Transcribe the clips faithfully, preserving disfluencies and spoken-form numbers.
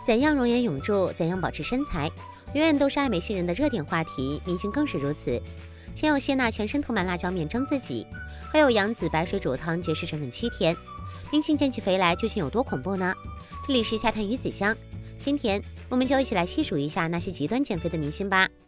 怎样容颜永驻，怎样保持身材，永远都是爱美新人的热点话题，明星更是如此。前有谢娜全身涂满辣椒面蒸自己，还有杨紫白水煮汤绝食整整七天。明星减起肥来究竟有多恐怖呢？这里是夏谈鱼子酱，今天我们就一起来细数一下那些极端减肥的明星吧。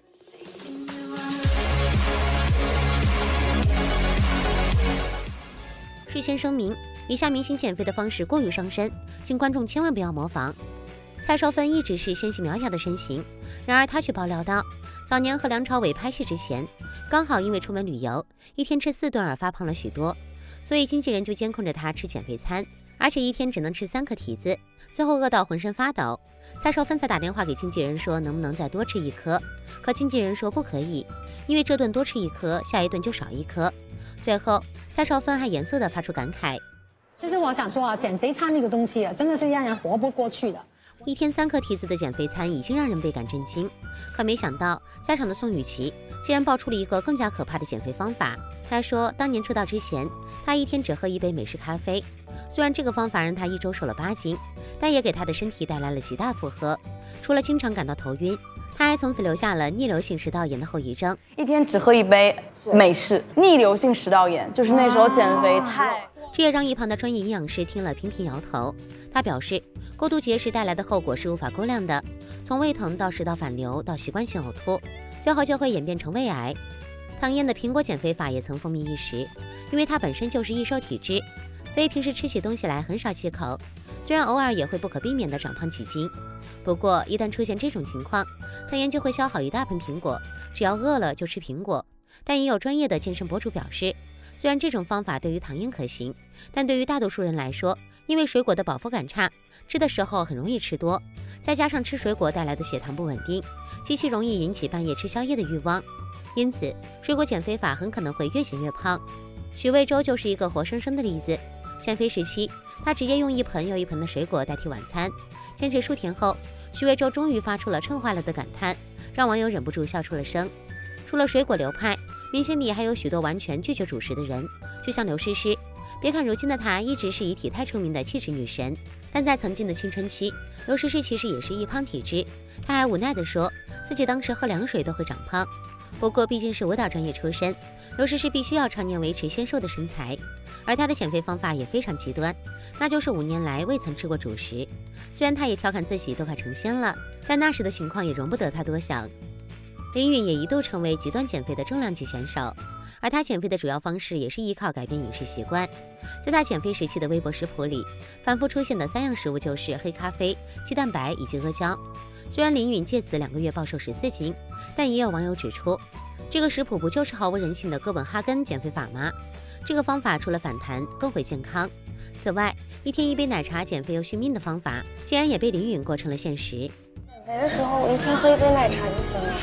事先声明，以下明星减肥的方式过于伤身，请观众千万不要模仿。蔡少芬一直是纤细苗条的身形，然而她却爆料到，早年和梁朝伟拍戏之前，刚好因为出门旅游，一天吃四顿而发胖了许多，所以经纪人就监控着她吃减肥餐，而且一天只能吃三颗提子，最后饿到浑身发抖。蔡少芬才打电话给经纪人说能不能再多吃一颗，可经纪人说不可以，因为这顿多吃一颗，下一顿就少一颗。最后蔡少芬还严肃地发出感慨， 其实我想说啊，减肥餐那个东西啊，真的是让人活不过去的。 一天三颗提子的减肥餐已经让人倍感震惊，可没想到在场的宋雨琦竟然爆出了一个更加可怕的减肥方法。她说当年出道之前，她一天只喝一杯美式咖啡，虽然这个方法让她一周瘦了八斤，但也给她的身体带来了极大负荷，除了经常感到头晕，她还从此留下了逆流性食道炎的后遗症。 一天只喝一杯美式，逆流性食道炎，就是那时候减肥太…… 这也让一旁的专业营养师听了频频摇头。他表示，过度节食带来的后果是无法估量的，从胃疼到食道反流到习惯性呕吐，最后就会演变成胃癌。唐嫣的苹果减肥法也曾风靡一时，因为她本身就是易瘦体质，所以平时吃起东西来很少忌口，虽然偶尔也会不可避免的长胖几斤。不过一旦出现这种情况，唐嫣就会消耗一大盆苹果，只要饿了就吃苹果。但也有专业的健身博主表示，虽然这种方法对于唐嫣可行，但对于大多数人来说，因为水果的饱腹感差，吃的时候很容易吃多，再加上吃水果带来的血糖不稳定，极其容易引起半夜吃宵夜的欲望，因此水果减肥法很可能会越减越胖。许魏洲就是一个活生生的例子。减肥时期，他直接用一盆又一盆的水果代替晚餐，坚持数天后，许魏洲终于发出了撑坏了的感叹，让网友忍不住笑出了声。除了水果流派，明星里还有许多完全拒绝主食的人，就像刘诗诗。别看如今的她一直是以体态出名的气质女神，但在曾经的青春期，刘诗诗其实也是易胖体质。她还无奈地说自己当时喝凉水都会长胖。不过毕竟是舞蹈专业出身，刘诗诗必须要常年维持纤瘦的身材，而她的减肥方法也非常极端，那就是五年来未曾吃过主食。虽然她也调侃自己都快成仙了，但那时的情况也容不得她多想。林允也一度成为极端减肥的重量级选手，而她减肥的主要方式也是依靠改变饮食习惯。在她减肥时期的微博食谱里，反复出现的三样食物就是黑咖啡、鸡蛋白以及阿胶。虽然林允借此两个月暴瘦十四斤，但也有网友指出，这个食谱不就是毫无人性的哥本哈根减肥法吗？这个方法除了反弹，更会健康。此外，一天一杯奶茶减肥又续命的方法，竟然也被林允过成了现实。 减肥的时候，一天喝一杯奶茶就行了。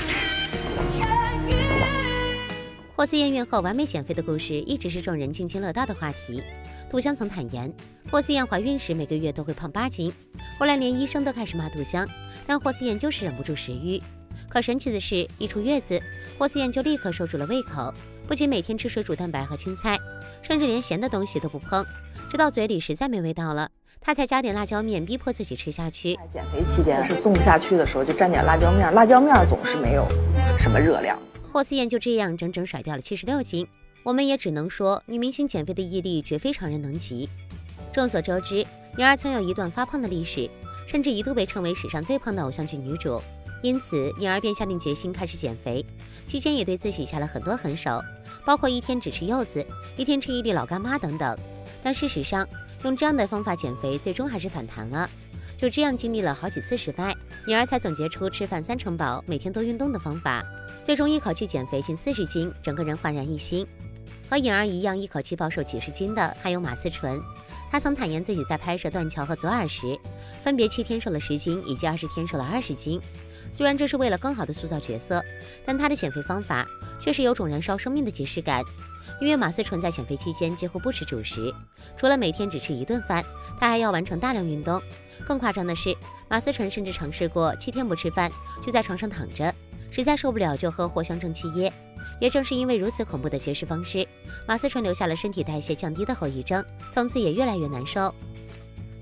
霍思燕孕后完美减肥的故事一直是众人津津乐道的话题。杜香曾坦言，霍思燕怀孕时每个月都会胖八斤，后来连医生都开始骂杜香，但霍思燕就是忍不住食欲。可神奇的是，一出月子，霍思燕就立刻收住了胃口，不仅每天吃水煮蛋白和青菜，甚至连咸的东西都不碰，直到嘴里实在没味道了，她才加点辣椒面逼迫自己吃下去。 减肥期间是送不下去的时候，就蘸点辣椒面，辣椒面总是没有什么热量。 霍思燕就这样整整甩掉了七十六斤。我们也只能说，女明星减肥的毅力绝非常人能及。众所周知，宁儿曾有一段发胖的历史，甚至一度被称为史上最胖的偶像剧女主。因此，宁儿便下定决心开始减肥，期间也对自己下了很多狠手，包括一天只吃柚子，一天吃一粒老干妈等等。但事实上，用这样的方法减肥，最终还是反弹了。就这样经历了好几次失败，宁儿才总结出吃饭三成饱，每天都运动的方法，最终一口气减肥近四十斤，整个人焕然一新。和颖儿一样一口气暴瘦几十斤的还有马思纯，她曾坦言自己在拍摄《断桥》和《左耳》时，分别七天瘦了十斤，以及二十天瘦了二十斤。虽然这是为了更好的塑造角色，但她的减肥方法却是有种燃烧生命的即视感。因为马思纯在减肥期间几乎不吃主食，除了每天只吃一顿饭，她还要完成大量运动。更夸张的是，马思纯甚至尝试过七天不吃饭，就在床上躺着，实在受不了就喝藿香正气液。也正是因为如此恐怖的节食方式，马思纯留下了身体代谢降低的后遗症，从此也越来越难受。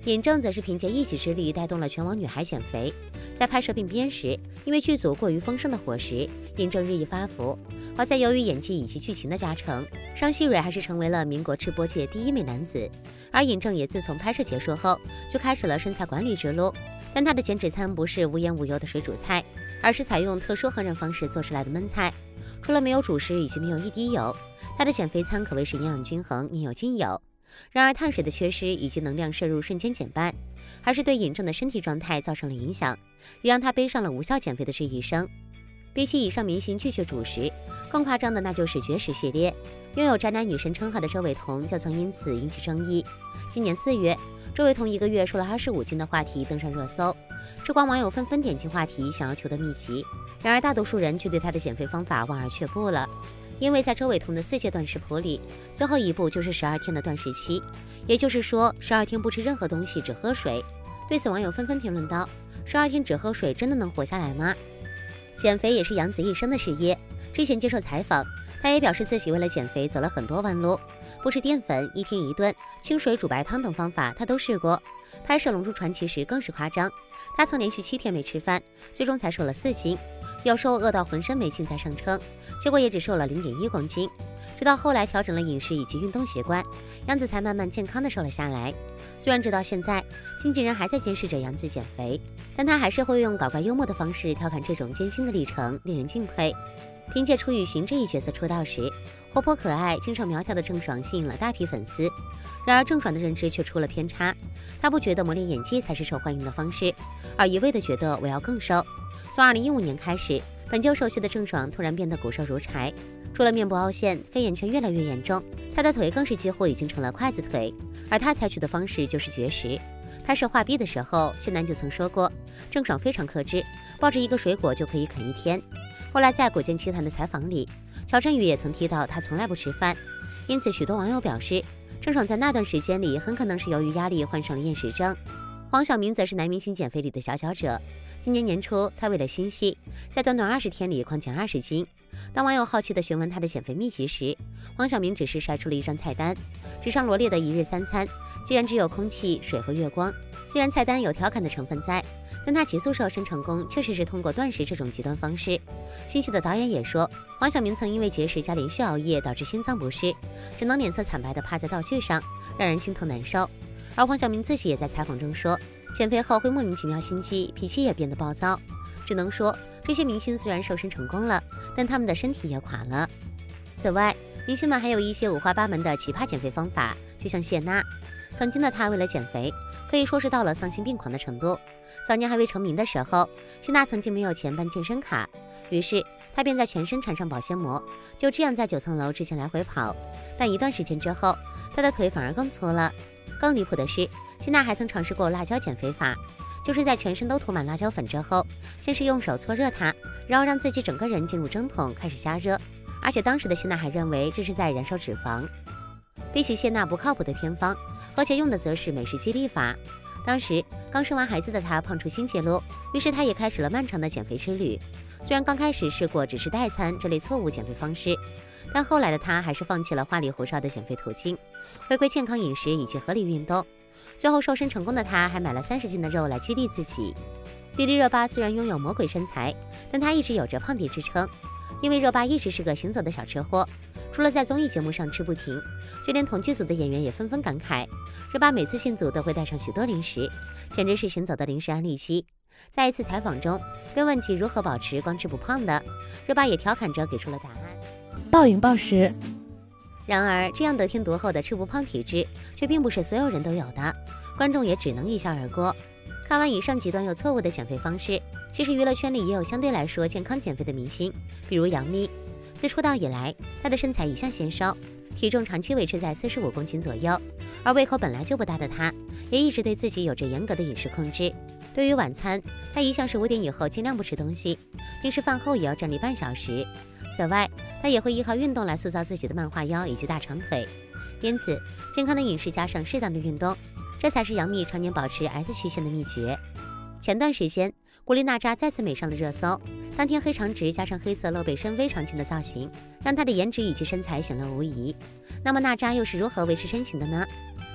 尹正则是凭借一己之力带动了全网女孩减肥。在拍摄并编时，因为剧组过于丰盛的伙食，尹正日益发福。好在由于演技以及剧情的加成，商熙蕊还是成为了民国吃播界第一美男子。而尹正也自从拍摄结束后，就开始了身材管理之路。但他的减脂餐不是无盐无油的水煮菜，而是采用特殊烹饪方式做出来的焖菜。除了没有主食以及没有一滴油，他的减肥餐可谓是营养均衡，应有尽有。然而碳水的缺失以及能量摄入瞬间减半，还是对尹正的身体状态造成了影响，也让他背上了无效减肥的这一生。比起以上明星拒绝主食，更夸张的那就是绝食系列。拥有宅男女神称号的周韦彤就曾因此引起争议。今年四月，周韦彤一个月瘦了二十五斤的话题登上热搜，吃光网友纷纷点进话题想要求得秘籍。然而大多数人却对他的减肥方法望而却步了，因为在周韦彤的四阶断食谱里，最后一步就是十二天的断食期，也就是说十二天不吃任何东西，只喝水。对此网友纷纷评论道：十二天只喝水真的能活下来吗？减肥也是杨紫一生的事业。之前接受采访，他也表示自己为了减肥走了很多弯路，不吃淀粉，一天一顿，清水煮白汤等方法他都试过。拍摄《龙珠传奇》时更是夸张，他曾连续七天没吃饭，最终才瘦了四斤，有时候饿到浑身没劲才上称，结果也只瘦了零点一公斤。直到后来调整了饮食以及运动习惯，杨紫才慢慢健康的瘦了下来。虽然直到现在经纪人还在监视着杨紫减肥，但他还是会用搞怪幽默的方式调侃这种艰辛的历程，令人敬佩。凭借楚雨荨这一角色出道时，活泼可爱、经常苗条的郑爽吸引了大批粉丝。然而郑爽的认知却出了偏差，她不觉得磨练演技才是受欢迎的方式，而一味的觉得我要更瘦。从二零一五年开始，本就瘦削的郑爽突然变得骨瘦如柴，除了面部凹陷，黑眼圈越来越严重，她的腿更是几乎已经成了筷子腿。而她采取的方式就是绝食。拍摄画壁的时候，谢楠就曾说过，郑爽非常克制，抱着一个水果就可以啃一天。后来在《古剑奇谭》的采访里，乔振宇也曾提到他从来不吃饭，因此许多网友表示，郑爽在那段时间里很可能是由于压力患上了厌食症。黄晓明则是男明星减肥里的佼佼者。今年年初，他为了新戏，在短短二十天里狂减二十斤。当网友好奇地询问他的减肥秘籍时，黄晓明只是晒出了一张菜单，纸上罗列的一日三餐竟然只有空气、水和月光。虽然菜单有调侃的成分在，但他急速瘦身成功确实是通过断食这种极端方式。新戏的导演也说，黄晓明曾因为节食加连续熬夜导致心脏不适，只能脸色惨白地趴在道具上，让人心疼难受。而黄晓明自己也在采访中说，减肥后会莫名其妙心悸，脾气也变得暴躁。只能说，这些明星虽然瘦身成功了，但他们的身体也垮了。此外，明星们还有一些五花八门的奇葩减肥方法，就像谢娜。曾经的她为了减肥，可以说是到了丧心病狂的程度。早年还未成名的时候，谢娜曾经没有钱办健身卡，于是她便在全身缠上保鲜膜，就这样在九层楼之间来回跑。但一段时间之后，她的腿反而更粗了。更离谱的是，谢娜还曾尝试过辣椒减肥法，就是在全身都涂满辣椒粉之后，先是用手搓热它，然后让自己整个人进入蒸桶开始加热，而且当时的谢娜还认为这是在燃烧脂肪。比起谢娜不靠谱的偏方，何且用的则是美食激励法。当时刚生完孩子的她胖出新纪录，于是她也开始了漫长的减肥之旅。虽然刚开始试过只吃代餐这类错误减肥方式，但后来的她还是放弃了花里胡哨的减肥途径，回归健康饮食以及合理运动。最后瘦身成功的她还买了三十斤的肉来激励自己。迪丽热巴虽然拥有魔鬼身材，但她一直有着胖弟之称，因为热巴一直是个行走的小吃货，除了在综艺节目上吃不停，就连同剧组的演员也纷纷感慨，热巴每次进组都会带上许多零食，简直是行走的零食安利机。在一次采访中，被问及如何保持光吃不胖的，热巴也调侃着给出了答案： 暴饮暴食。 然而，这样得天独厚的吃不胖体质，却并不是所有人都有的，观众也只能一笑而过。看完以上极端又错误的减肥方式，其实娱乐圈里也有相对来说健康减肥的明星，比如杨幂。自出道以来，她的身材一向纤瘦，体重长期维持在四十五公斤左右，而胃口本来就不大的她，也一直对自己有着严格的饮食控制。对于晚餐，她一向是五点以后尽量不吃东西，平时饭后也要站立半小时。此外，她也会依靠运动来塑造自己的漫画腰以及大长腿。因此，健康的饮食加上适当的运动，这才是杨幂常年保持 S 曲线的秘诀。前段时间，古力娜扎再次美上了热搜，当天黑长直加上黑色露背深 V 长裙的造型，让她的颜值以及身材显露无疑。那么娜扎又是如何维持身形的呢？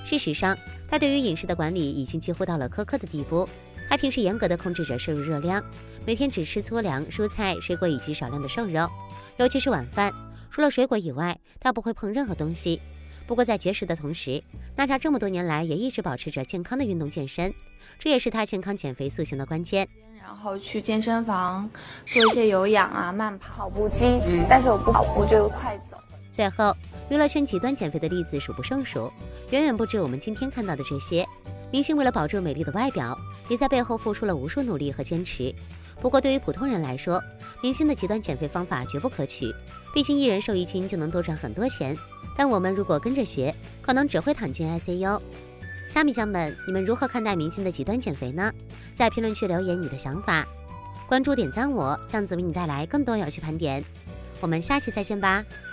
事实上，他对于饮食的管理已经几乎到了苛刻的地步。他平时严格地控制着摄入热量，每天只吃粗粮、蔬菜、水果以及少量的瘦肉，尤其是晚饭，除了水果以外，他不会碰任何东西。不过在节食的同时，娜扎这么多年来也一直保持着健康的运动健身，这也是他健康减肥塑形的关键。 然后去健身房做一些有氧啊、慢跑、跑步机，嗯、但是我不跑步就快走。 最后，娱乐圈极端减肥的例子数不胜数，远远不止我们今天看到的这些。明星为了保住美丽的外表，也在背后付出了无数努力和坚持。不过对于普通人来说，明星的极端减肥方法绝不可取，毕竟一人瘦一斤就能多赚很多钱。但我们如果跟着学，可能只会躺进 I C U。虾米酱们，你们如何看待明星的极端减肥呢？在评论区留言你的想法，关注点赞我，这样子为你带来更多有趣盘点。我们下期再见吧。